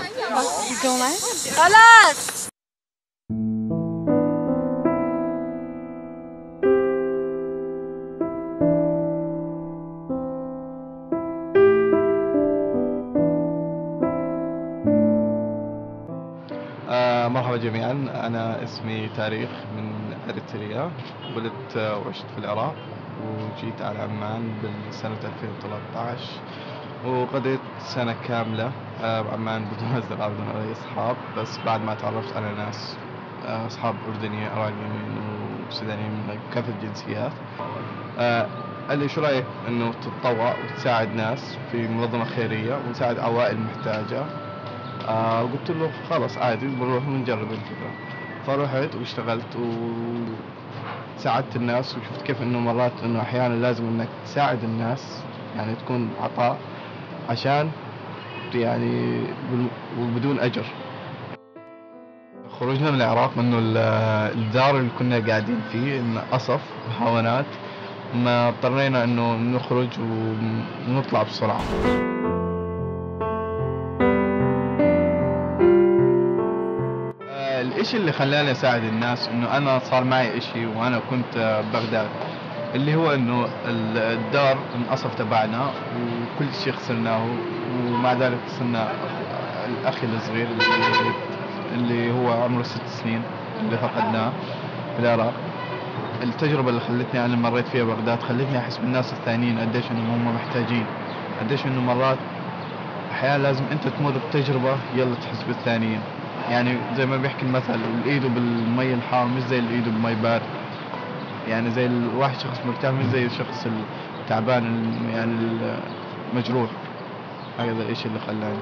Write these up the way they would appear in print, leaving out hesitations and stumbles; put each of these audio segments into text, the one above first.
خلاص. مرحبا جميعا، أنا اسمي تاريخ من أريتريا، ولدت وعشت في العراق وجيت على عمان بالسنة 2013 وقضيت سنة كاملة بعمان بدون أصدقاء بدون أي أصحاب، بس بعد ما تعرفت على ناس أصحاب أردنيين عراقيين وسودانيين من كافة الجنسيات. قال لي شو رأيك إنه تتطوع وتساعد ناس في منظمة خيرية ونساعد عوائل محتاجة؟ قلت له خلاص عادي بنروح ونجرب الفكرة. فرحت واشتغلت وساعدت الناس وشفت كيف انه مرات انه احيانا لازم انك تساعد الناس، يعني تكون عطاء عشان يعني وبدون اجر. خروجنا من العراق انه الدار اللي كنا قاعدين فيه انه قصف وهاونات، ما اضطرينا انه نخرج ونطلع بسرعة. الاشي اللي خلاني اساعد الناس انه انا صار معي اشي وانا كنت ببغداد، اللي هو انه الدار انقصف تبعنا وكل شيء خسرناه، ومع ذلك صرنا الاخ الصغير اللي هو عمره 6 سنين اللي فقدناه في العراق. التجربة اللي خلتني انا مريت فيها ببغداد خلتني احس بالناس الثانيين قديش انهم هم محتاجين، قديش انه مرات احيانا لازم انت تمر بتجربة يلا تحس بالثانيين. يعني زي ما بيحكي المثل، الايده بالمي الحار مش زي الايده بالمي بارد، يعني زي الواحد شخص مرتاح مش زي الشخص التعبان يعني المجروح. هذا الاشي اللي خلاني.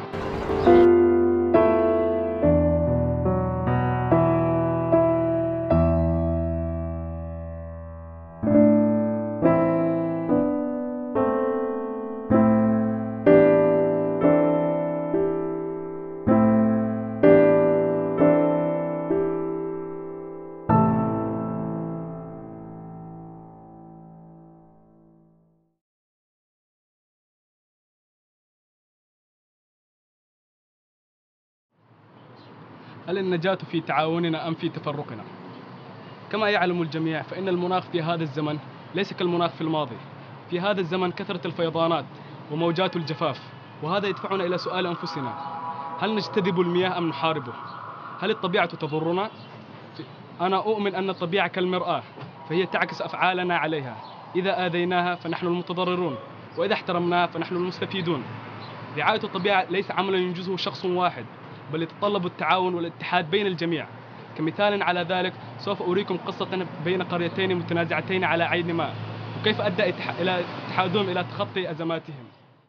هل النجاة في تعاوننا أم في تفرقنا؟ كما يعلم الجميع فإن المناخ في هذا الزمن ليس كالمناخ في الماضي. في هذا الزمن كثرة الفيضانات وموجات الجفاف، وهذا يدفعنا إلى سؤال أنفسنا: هل نجتذب المياه أم نحاربه؟ هل الطبيعة تضرنا؟ أنا أؤمن أن الطبيعة كالمرآة، فهي تعكس أفعالنا عليها. إذا آذيناها فنحن المتضررون، وإذا احترمناها فنحن المستفيدون. رعاية الطبيعة ليس عملا ينجزه شخص واحد، بل يتطلب التعاون والاتحاد بين الجميع. كمثال على ذلك سوف أريكم قصة بين قريتين متنازعتين على عين ماء، وكيف أدى إلى اتحادهم إلى تخطي أزماتهم.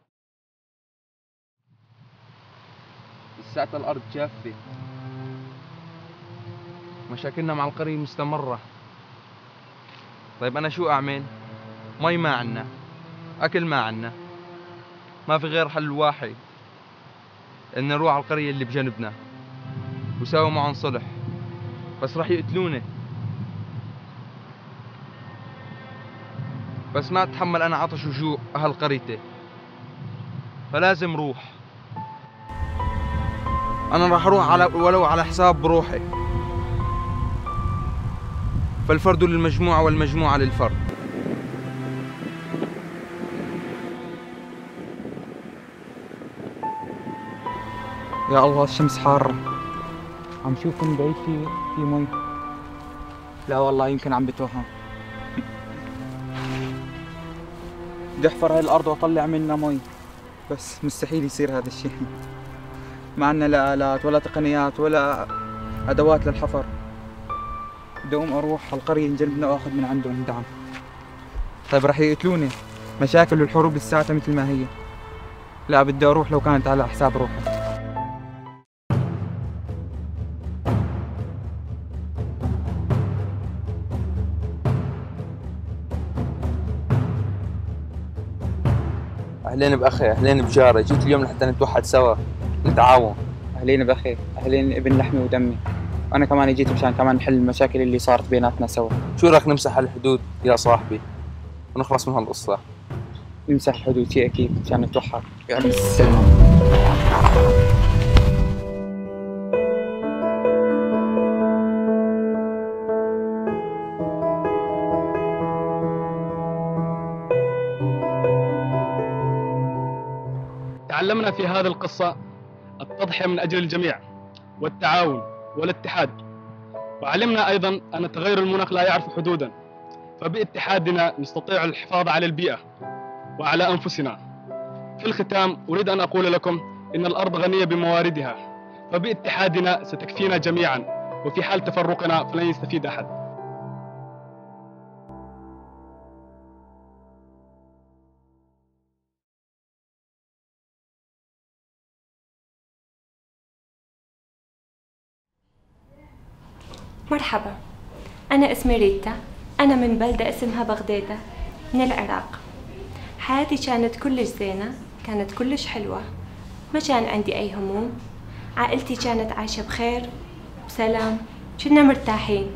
لسات الأرض جافة، مشاكلنا مع القرية مستمرة. طيب أنا شو أعمل؟ مي ما عنا، أكل ما عنا، ما في غير حل واحد، إن نروح على القرية اللي بجنبنا وساوي معهم صلح، بس راح يقتلوني. بس ما أتحمل أنا عطش وجوع أهل قريتي، فلازم روح. أنا راح أروح ولو على حساب روحي، فالفرد للمجموعة والمجموعة للفرد. يا الله الشمس حارة، عم شوف من بعيد في مي. لا والله يمكن عم بتوهم. بدي احفر هاي الارض واطلع منها مي، بس مستحيل يصير هذا الشيء. ما عندنا لا آلات ولا تقنيات ولا ادوات للحفر. بدي اقوم اروح على القرية جنبنا واخذ من عندهم دعم. طيب رح يقتلوني، مشاكل والحروب لساتها مثل ما هي. لا بدي اروح لو كانت على حساب روحي. أهلين بأخي، أهلين بجارة، جيت اليوم لحتى نتوحد سوا، نتعاون. أهلين بأخي، أهلين ابن لحمي ودمي. أنا كمان جيت مشان كمان نحل المشاكل اللي صارت بيناتنا سوا. شو رأيك نمسح الحدود يا صاحبي ونخلص من هالقصة؟ نمسح الحدود شيء أكيد مشان نتوحد. يا السلام. تعلمنا في هذه القصة التضحية من أجل الجميع والتعاون والاتحاد، وعلمنا أيضا أن تغير المناخ لا يعرف حدودا، فباتحادنا نستطيع الحفاظ على البيئة وعلى أنفسنا. في الختام أريد أن أقول لكم إن الأرض غنية بمواردها، فباتحادنا ستكفينا جميعا، وفي حال تفرقنا فلن يستفيد أحد. مرحبا، أنا اسمي ريتا، أنا من بلدة اسمها بغدادة من العراق. حياتي كانت كلش زينة، كانت كلش حلوة، ما كان عندي أي هموم. عائلتي كانت عايشة بخير بسلام، كنا مرتاحين.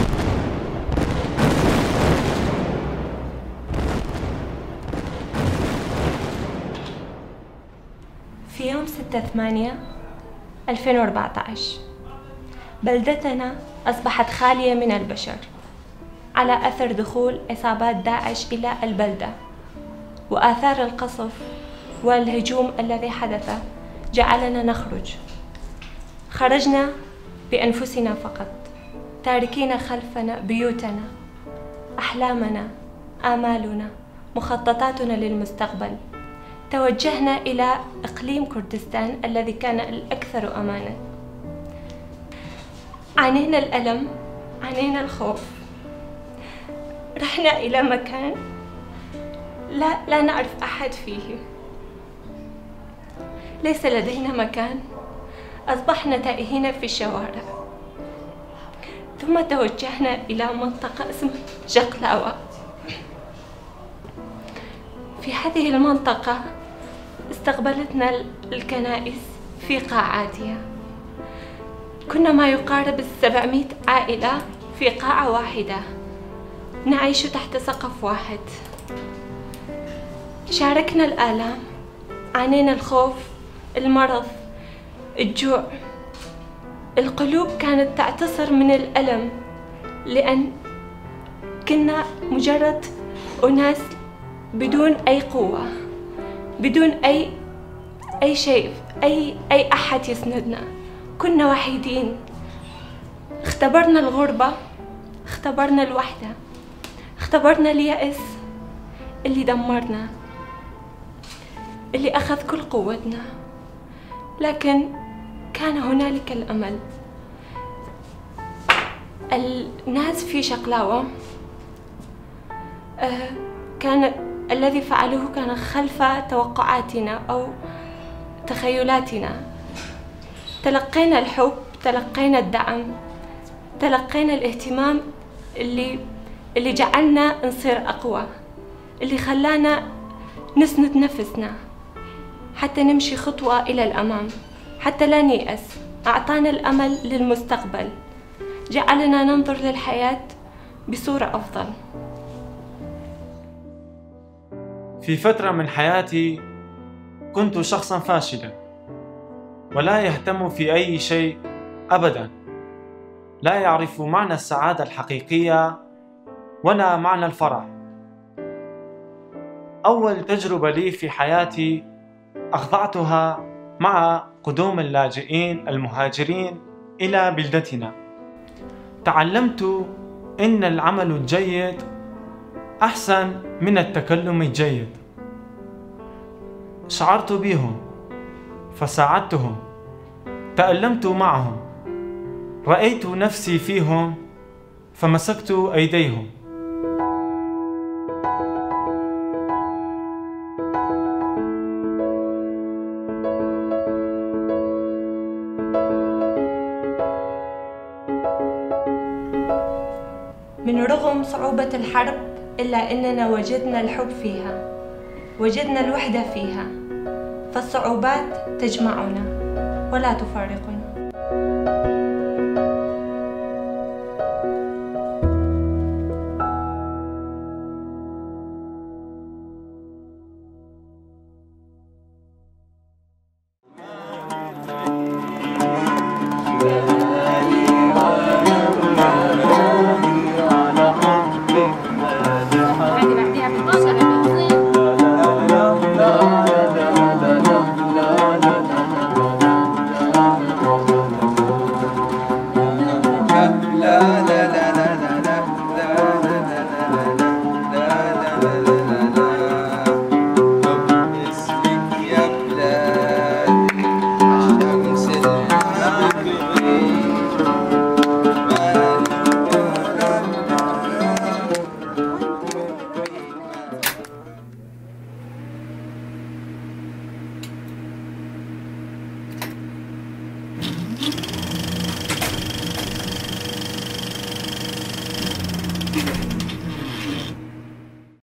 في يوم 6/8/2014 بلدتنا أصبحت خالية من البشر على أثر دخول عصابات داعش إلى البلدة، وآثار القصف والهجوم الذي حدث جعلنا نخرج. خرجنا بأنفسنا فقط، تاركين خلفنا بيوتنا، أحلامنا، آمالنا، مخططاتنا للمستقبل. توجهنا إلى إقليم كردستان الذي كان الأكثر أمانا. عانينا الألم، عانينا الخوف، رحنا إلى مكان لا نعرف أحد فيه، ليس لدينا مكان، أصبحنا تائهين في الشوارع. ثم توجهنا إلى منطقة اسمها جقلاوة. في هذه المنطقة استقبلتنا الكنائس في قاعاتها. كنا ما يقارب 700 عائلة في قاعة واحدة، نعيش تحت سقف واحد. شاركنا الآلام، عانينا الخوف، المرض، الجوع. القلوب كانت تعتصر من الألم، لأن كنا مجرد أناس بدون أي قوة، بدون أي شيء، أي أحد يسندنا. كنا وحيدين. اختبرنا الغربة، اختبرنا الوحدة، اختبرنا اليأس اللي دمرنا، اللي أخذ كل قوتنا. لكن كان هنالك الأمل. الناس في شقلاوة كان الذي فعلوه كان خلف توقعاتنا أو تخيلاتنا. تلقينا الحب، تلقينا الدعم، تلقينا الاهتمام اللي جعلنا نصير أقوى، اللي خلانا نسند نفسنا حتى نمشي خطوة إلى الأمام، حتى لا نيأس. أعطانا الأمل للمستقبل، جعلنا ننظر للحياة بصورة أفضل. في فترة من حياتي كنت شخصاً فاشلاً ولا يهتم في أي شيء أبداً، لا يعرف معنى السعادة الحقيقية ولا معنى الفرح. أول تجربة لي في حياتي أخضعتها مع قدوم اللاجئين المهاجرين إلى بلدتنا. تعلمت إن العمل الجيد أحسن من التكلم الجيد. شعرت بهم فساعدتهم، تألمت معهم، رأيت نفسي فيهم فمسكت أيديهم. من رغم صعوبة الحرب إلا أننا وجدنا الحب فيها، وجدنا الوحدة فيها، فالصعوبات تجمعنا ولا تفارقنا.